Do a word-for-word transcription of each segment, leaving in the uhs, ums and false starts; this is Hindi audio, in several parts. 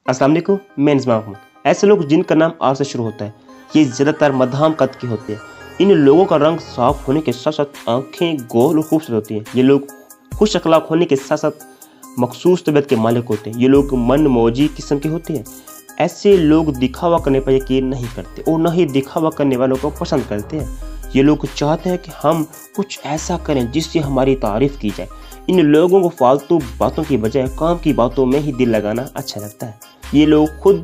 अस्सलाम वालेकुम, मैं निज़ाम हूँ। ऐसे लोग जिनका नाम आर से शुरू होता है, ये ज़्यादातर मध्यम कद के होते हैं। इन लोगों का रंग साफ होने के साथ साथ आंखें गोल और खूबसूरत होती हैं। ये लोग खुश अखलाक होने के साथ साथ मखसूस तबीयत के मालिक होते हैं। ये लोग मन मौजी किस्म के होते हैं। ऐसे लोग दिखावा करने पर यकीन नहीं करते और न ही दिखावा करने वालों को पसंद करते हैं। ये लोग चाहते हैं कि हम कुछ ऐसा करें जिससे हमारी तारीफ की जाए। इन लोगों को फालतू बातों की बजाय काम की बातों में ही दिल लगाना अच्छा लगता है। ये लोग खुद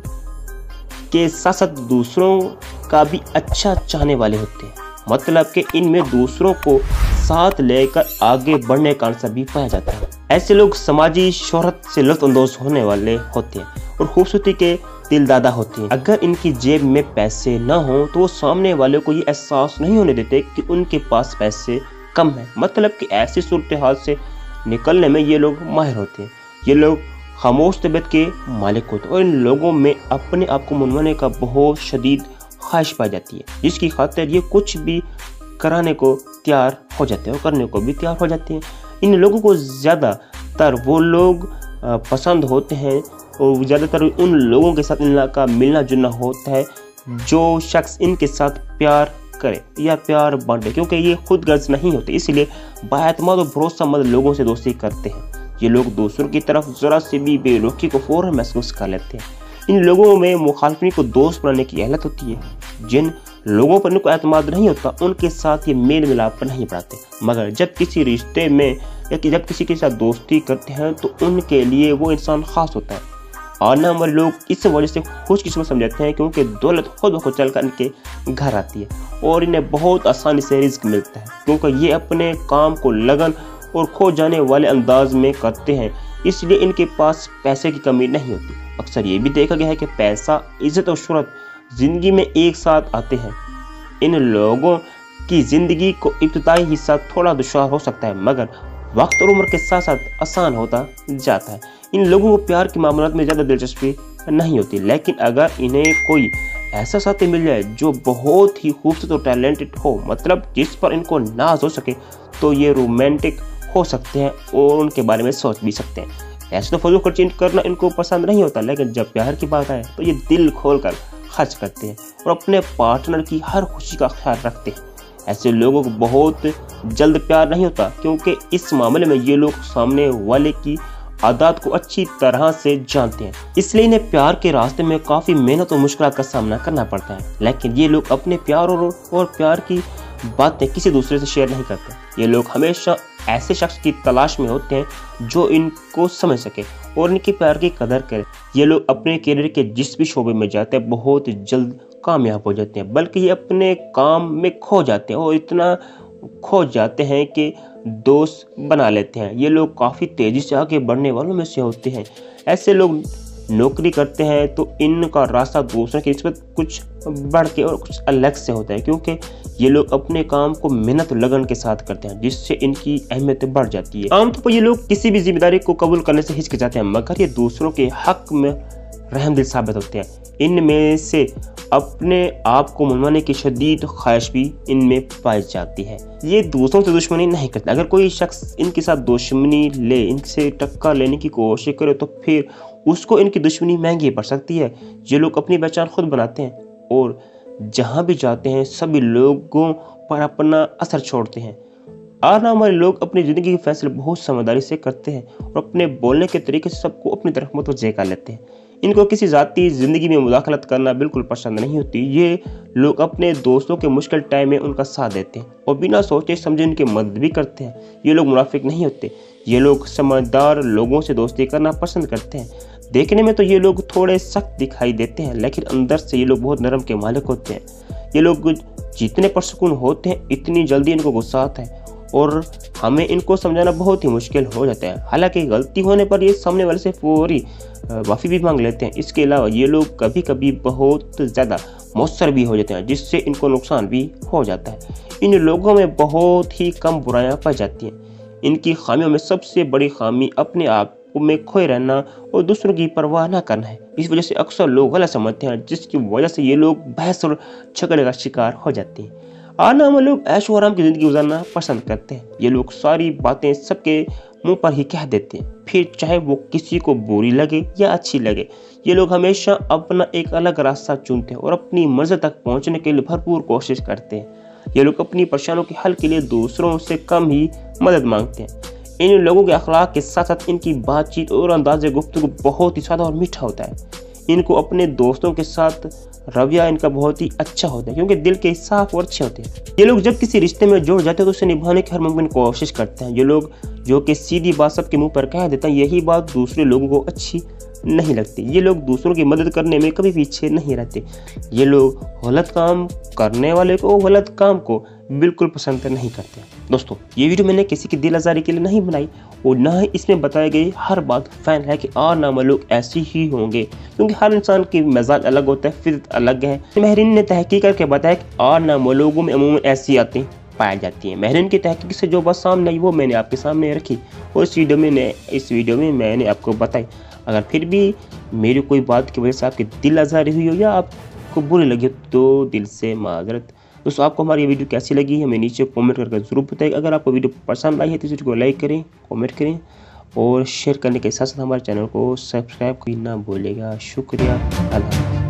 के साथ साथ दूसरों का भी अच्छा चाहने वाले होते हैं, मतलब कि इनमें दूसरों को साथ लेकर आगे बढ़ने का अंसर भी पाया जाता है। ऐसे लोग समाजी शोहरत से लुत्फअंदोज होने वाले होते हैं और खूबसूरती के दिलदादा होते हैं। अगर इनकी जेब में पैसे न हो तो वो सामने वाले को ये एहसास नहीं होने देते कि उनके पास पैसे कम है, मतलब कि ऐसी सूरत हाल से निकलने में ये लोग माहिर होते हैं। ये लोग खामोश तबीयत के मालिक होते हैं और इन लोगों में अपने आप को मनवाने का बहुत शदीद ख्वाहिश पाई जाती है, जिसकी खातिर ये कुछ भी कराने को तैयार हो जाते हैं और करने को भी तैयार हो जाते हैं। इन लोगों को ज़्यादातर वो लोग पसंद होते हैं और ज़्यादातर उन लोगों के साथ इनका मिलना जुलना होता है जो शख्स इनके साथ प्यार करे या प्यार बांटे, क्योंकि ये खुद गर्ज नहीं होते, इसलिए बाएतमाद और भरोसेमंद लोगों से दोस्ती करते हैं। ये लोग दूसरों की तरफ ज़रा से भी बेरुखी को फौरन महसूस कर लेते हैं। इन लोगों में मुखालफिन को दोस्त बनाने की अहलियत होती है। जिन लोगों पर इनको एतमाद नहीं होता उनके साथ ये मेल मिलाप नहीं बढ़ाते, मगर जब किसी रिश्ते में या कि जब किसी के साथ दोस्ती करते हैं तो उनके लिए वो इंसान खास होता है। और ना हमारे लोग इस वजह से खुशकिस्मत समझते हैं क्योंकि दौलत खुद ब खुद चल कर इनके घर आती है और इन्हें बहुत आसानी से रिस्क मिलता है, क्योंकि ये अपने काम को लगन और खो जाने वाले अंदाज में करते हैं, इसलिए इनके पास पैसे की कमी नहीं होती। अक्सर ये भी देखा गया है कि पैसा, इज्जत और शोहरत ज़िंदगी में एक साथ आते हैं। इन लोगों की ज़िंदगी को इब्तिदाई हिस्सा थोड़ा दुश्वार हो सकता है, मगर वक्त और उम्र के साथ साथ आसान होता जाता है। इन लोगों को प्यार के मामलों में ज़्यादा दिलचस्पी नहीं होती, लेकिन अगर इन्हें कोई ऐसा साथी मिल जाए जो बहुत ही खूबसूरत और टैलेंटेड हो, मतलब जिस पर इनको नाज हो सके, तो ये रोमांटिक हो सकते हैं और उनके बारे में सोच भी सकते हैं। ऐसे तो फजूल खर्ची करना इनको पसंद नहीं होता, लेकिन जब प्यार की बात आए तो ये दिल खोल कर खर्च करते हैं और अपने पार्टनर की हर खुशी का ख्याल रखते हैं। ऐसे लोगों को बहुत जल्द प्यार नहीं होता, क्योंकि इस मामले में ये लोग सामने वाले की आदत को अच्छी तरह से जानते हैं, इसलिए इन्हें प्यार के रास्ते में काफ़ी मेहनत और मुश्किल का सामना करना पड़ता है। लेकिन ये लोग अपने प्यार और, और प्यार की बातें किसी दूसरे से शेयर नहीं करते। ये लोग हमेशा ऐसे शख्स की तलाश में होते हैं जो इनको समझ सके और इनके प्यार की कदर करे। ये लोग अपने करियर के जिस भी शोबे में जाते हैं बहुत जल्द कामयाब हो जाते हैं, बल्कि ये अपने काम में खो जाते हैं और इतना खो जाते हैं कि दोस्त बना लेते हैं। ये लोग काफ़ी तेज़ी से आगे बढ़ने वालों में से होते हैं। ऐसे लोग नौकरी करते हैं तो इनका रास्ता दूसरों की निस्बत कुछ बढ़ के और कुछ अलग से होता है, क्योंकि ये लोग अपने काम को मेहनत और लगन के साथ करते हैं, जिससे इनकी अहमियत बढ़ जाती है। आमतौर पर ये लोग किसी भी जिम्मेदारी को कबूल करने से हिचकिचाते हैं, मगर ये दूसरों के हक में रहमदिल साबित होते हैं। इनमें से अपने आप को मनवाने की शदीद ख्वाहिश भी इनमें पाई जाती है। ये दूसरों से दुश्मनी नहीं करते। अगर कोई शख्स इनके साथ दुश्मनी ले, इनसे टक्कर लेने की कोशिश करे, तो फिर उसको इनकी दुश्मनी महंगी पड़ सकती है। ये लोग अपनी पहचान खुद बनाते हैं और जहाँ भी जाते हैं सभी लोगों पर अपना असर छोड़ते हैं। और हमारे लोग अपनी ज़िंदगी के फैसले बहुत समझदारी से करते हैं और अपने बोलने के तरीके से सबको अपनी तरफ मुतवज्जह कर लेते हैं। इनको किसी ज़ाती ज़िंदगी में मुदाखलत करना बिल्कुल पसंद नहीं होती। ये लोग अपने दोस्तों के मुश्किल टाइम में उनका साथ देते हैं और बिना सोचे समझे उनकी मदद भी करते हैं। ये लोग मुनाफिक नहीं होते। ये लोग समझदार लोगों से दोस्ती करना पसंद करते हैं। देखने में तो ये लोग थोड़े सख्त दिखाई देते हैं, लेकिन अंदर से ये लोग बहुत नरम के मालिक होते हैं। ये लोग जितने परसकून होते हैं इतनी जल्दी इनको गुस्सा आता है और हमें इनको समझाना बहुत ही मुश्किल हो जाता है। हालांकि गलती होने पर ये सामने वाले से फौरी माफ़ी भी मांग लेते हैं। इसके अलावा ये लोग कभी कभी बहुत ज़्यादा मौसर भी हो जाते हैं, जिससे इनको नुकसान भी हो जाता है। इन लोगों में बहुत ही कम बुराइयां पाई जाती हैं। इनकी खामियों में सबसे बड़ी खामी अपने आप में खोए रहना और दूसरों की परवाह न करना है। इस वजह से अक्सर लोग गलत समझते हैं, जिसकी वजह से ये लोग बहस और झगड़े का शिकार हो जाते हैं। आना हम लोग ऐशो आराम की ज़िंदगी गुजारना पसंद करते हैं। ये लोग सारी बातें सबके मुंह पर ही कह देते हैं, फिर चाहे वो किसी को बुरी लगे या अच्छी लगे। ये लोग हमेशा अपना एक अलग रास्ता चुनते हैं और अपनी मंजिल तक पहुंचने के लिए भरपूर कोशिश करते हैं। ये लोग अपनी परेशानियों के हल के लिए दूसरों से कम ही मदद मांगते हैं। इन लोगों के अखलाक के साथ साथ इनकी बातचीत और अंदाज़े गुफ्तगू बहुत ही सादा और मीठा होता है। इनको अपने दोस्तों के साथ रवैया इनका बहुत ही अच्छा होता है, क्योंकि दिल के साफ और अच्छे होते हैं। ये लोग जब किसी रिश्ते में जुड़ जाते हैं तो उसे निभाने की हर मुमकिन कोशिश करते हैं। ये लोग जो कि सीधी बात सबके मुंह पर कह देते हैं, यही बात दूसरे लोगों को अच्छी नहीं लगती। ये लोग दूसरों की मदद करने में कभी पीछे नहीं रहते। ये लोग गलत काम करने वाले को गलत काम को बिल्कुल पसंद नहीं करते। दोस्तों, ये वीडियो मैंने किसी की दिल आज़ारी के लिए नहीं बनाई और ना ही इसमें बताई गई हर बात फैन है कि और नामा लोग ऐसे ही होंगे, क्योंकि हर इंसान की मिजाज अलग होता है, फितरत अलग है। महरीन ने तहकीक करके बताया कि और नामा लोगों में अमूमन ऐसी आदतें पाई जाती हैं। महरीन की तहकीक से जो बात सामने आई वो मैंने आपके सामने रखी और इस वीडियो में इस वीडियो में मैंने आपको बताई। अगर फिर भी मेरी कोई बात की वजह से आपकी दिल आज़ारी हुई हो या आपको बुरी लगी तो दिल से माजरत। दोस्तों, आपको हमारी वीडियो कैसी लगी हमें नीचे कमेंट करके ज़रूर बताइए। अगर आपको वीडियो पसंद आई है तो इस वीडियो को लाइक करें, कमेंट करें और शेयर करने के साथ साथ हमारे चैनल को सब्सक्राइब करना ना भूलिएगा। शुक्रिया। अल्लाह।